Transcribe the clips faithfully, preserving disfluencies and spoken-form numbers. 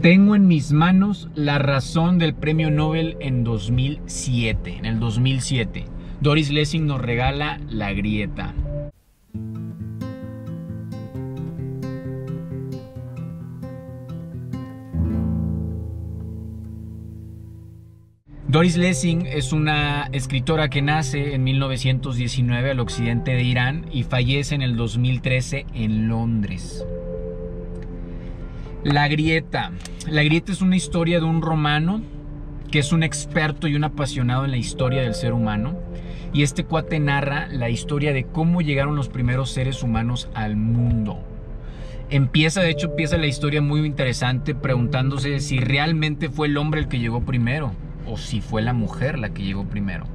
Tengo en mis manos la razón del premio Nobel en dos mil siete. En el dos mil siete, Doris Lessing nos regala La grieta. Doris Lessing es una escritora que nace en mil novecientos diecinueve al occidente de Irán y fallece en el dos mil trece en Londres. La grieta. La grieta es una historia de un romano que es un experto y un apasionado en la historia del ser humano. Y este cuate narra la historia de cómo llegaron los primeros seres humanos al mundo. Empieza, de hecho, empieza la historia muy interesante preguntándose si realmente fue el hombre el que llegó primero o si fue la mujer la que llegó primero.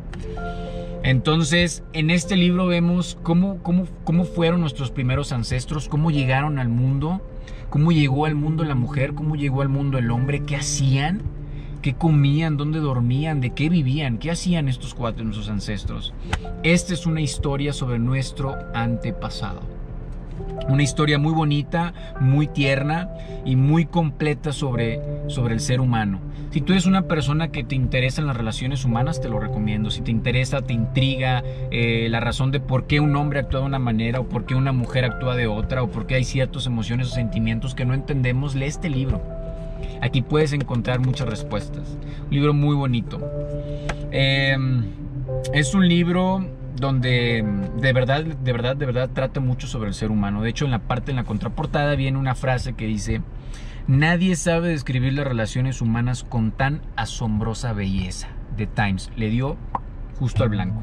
Entonces, en este libro vemos cómo, cómo, cómo fueron nuestros primeros ancestros, cómo llegaron al mundo, cómo llegó al mundo la mujer, cómo llegó al mundo el hombre, qué hacían, qué comían, dónde dormían, de qué vivían, qué hacían estos cuatro, nuestros ancestros. Esta es una historia sobre nuestro antepasado. Una historia muy bonita, muy tierna y muy completa sobre, sobre el ser humano. Si tú eres una persona que te interesa en las relaciones humanas, te lo recomiendo. Si te interesa, te intriga eh, la razón de por qué un hombre actúa de una manera o por qué una mujer actúa de otra o por qué hay ciertas emociones o sentimientos que no entendemos, lee este libro. Aquí puedes encontrar muchas respuestas. Un libro muy bonito. Eh, es un libro donde de verdad, de verdad, de verdad trata mucho sobre el ser humano. De hecho, en la parte, en la contraportada viene una frase que dice: nadie sabe describir las relaciones humanas con tan asombrosa belleza. The Times le dio justo al blanco.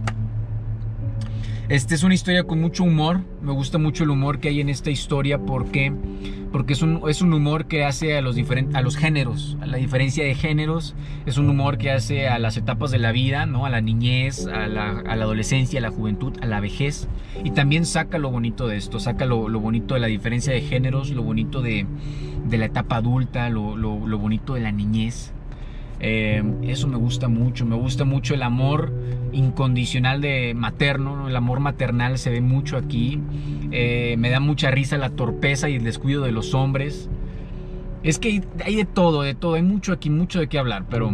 Esta es una historia con mucho humor. Me gusta mucho el humor que hay en esta historia. ¿Por qué? Porque es un, es un humor que hace a los, a los géneros, a la diferencia de géneros. Es un humor que hace a las etapas de la vida, ¿no? A la niñez, a la, a la adolescencia, a la juventud, a la vejez. Y también saca lo bonito de esto, saca lo, lo bonito de la diferencia de géneros, lo bonito de, de la etapa adulta, lo, lo, lo bonito de la niñez. Eh, eso me gusta mucho. Me gusta mucho el amor incondicional de materno, ¿no? El amor maternal se ve mucho aquí. eh, me da mucha risa la torpeza y el descuido de los hombres. Es que hay, hay de todo, de todo, hay mucho aquí, mucho de qué hablar. Pero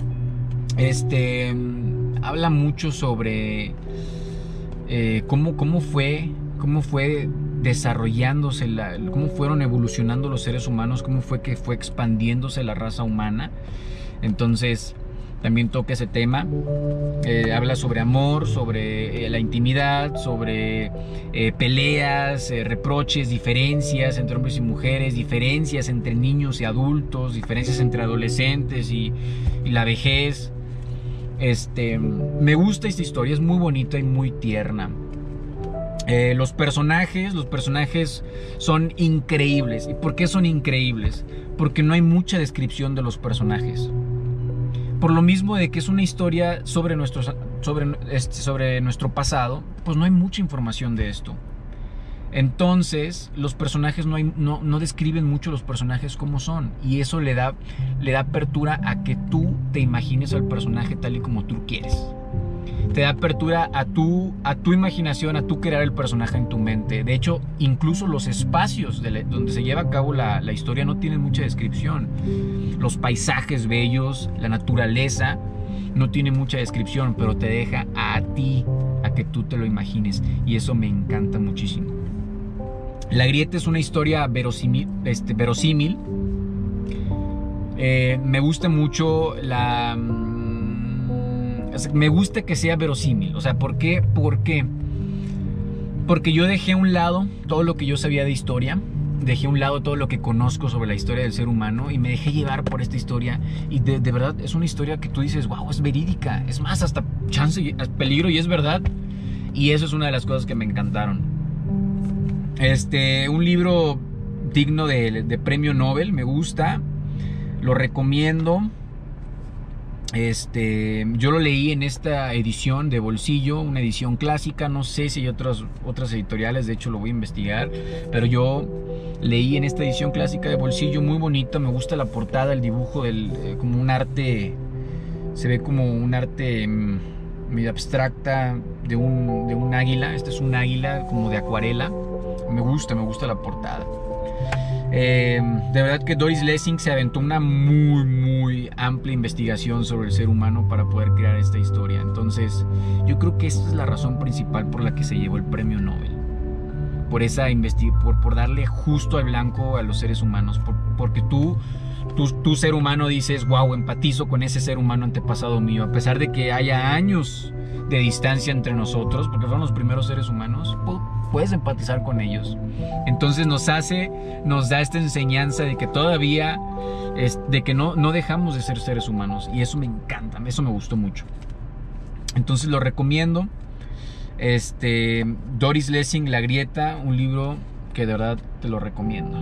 este habla mucho sobre eh, cómo, cómo fue cómo fue desarrollándose la, cómo fueron evolucionando los seres humanos, cómo fue que fue expandiéndose la raza humana. Entonces también toca ese tema. eh, habla sobre amor, sobre eh, la intimidad, sobre eh, peleas, eh, reproches, diferencias entre hombres y mujeres, diferencias entre niños y adultos, diferencias entre adolescentes y, y la vejez. Este, me gusta esta historia, es muy bonita y muy tierna. Eh, los personajes, los personajes son increíbles. ¿Y por qué son increíbles? Porque no hay mucha descripción de los personajes. Por lo mismo de que es una historia sobre, nuestros, sobre, este, sobre nuestro pasado, pues no hay mucha información de esto. Entonces, los personajes no, hay, no, no describen mucho los personajes como son. Y eso le da, le da apertura a que tú te imagines al personaje tal y como tú quieres. Te da apertura a tu, a tu imaginación, a tu crear el personaje en tu mente. De hecho, incluso los espacios de la, donde se lleva a cabo la, la historia no tienen mucha descripción. Los paisajes bellos, la naturaleza, no tiene mucha descripción, pero te deja a ti, a que tú te lo imagines. Y eso me encanta muchísimo. La grieta es una historia verosímil. Este, verosímil. Eh, me gusta mucho la... Me gusta que sea verosímil. O sea, ¿por qué? ¿Por qué? Porque yo dejé a un lado todo lo que yo sabía de historia. Dejé a un lado todo lo que conozco sobre la historia del ser humano y me dejé llevar por esta historia. Y de, de verdad es una historia que tú dices, wow, es verídica. Es más, hasta chance, peligro y es verdad. Y eso es una de las cosas que me encantaron. Este, un libro digno de, de premio Nobel, me gusta. Lo recomiendo. Este, yo lo leí en esta edición de bolsillo, una edición clásica. No sé si hay otras, otras editoriales, de hecho lo voy a investigar. Pero yo leí en esta edición clásica de bolsillo, muy bonita. Me gusta la portada, el dibujo, del, eh, como un arte, se ve como un arte mmm, medio abstracta de un, de un águila. Este es un águila como de acuarela. Me gusta, me gusta la portada. Eh, de verdad que Doris Lessing se aventó una muy muy amplia investigación sobre el ser humano para poder crear esta historia. Entonces yo creo que esta es la razón principal por la que se llevó el premio Nobel, por esa por, por darle justo al blanco a los seres humanos, por, porque tú Tu, tu ser humano dices, wow, empatizo con ese ser humano antepasado mío, a pesar de que haya años de distancia entre nosotros, porque fueron los primeros seres humanos, puedes empatizar con ellos. Entonces nos hace, nos da esta enseñanza de que todavía, es, de que no, no dejamos de ser seres humanos, y eso me encanta, eso me gustó mucho. Entonces lo recomiendo. Este, Doris Lessing, La Grieta, un libro que de verdad te lo recomiendo.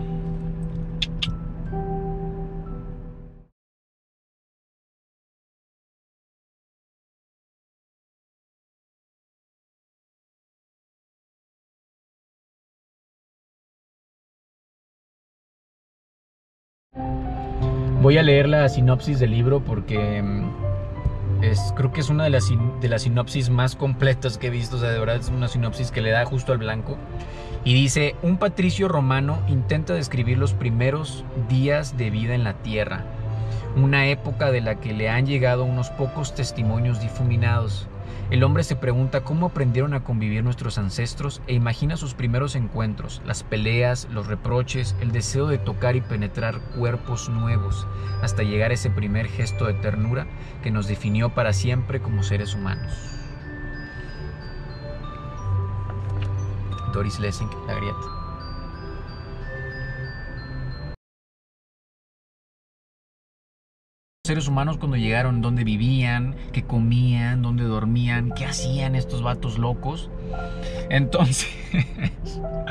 Voy a leer la sinopsis del libro porque es, creo que es una de las, de las sinopsis más completas que he visto. O sea, de verdad es una sinopsis que le da justo al blanco. Y dice: un patricio romano intenta describir los primeros días de vida en la tierra, una época de la que le han llegado unos pocos testimonios difuminados. El hombre se pregunta cómo aprendieron a convivir nuestros ancestros e imagina sus primeros encuentros, las peleas, los reproches, el deseo de tocar y penetrar cuerpos nuevos, hasta llegar a ese primer gesto de ternura que nos definió para siempre como seres humanos. Doris Lessing, La Grieta. Seres humanos cuando llegaron, dónde vivían, qué comían, dónde dormían, qué hacían estos vatos locos. Entonces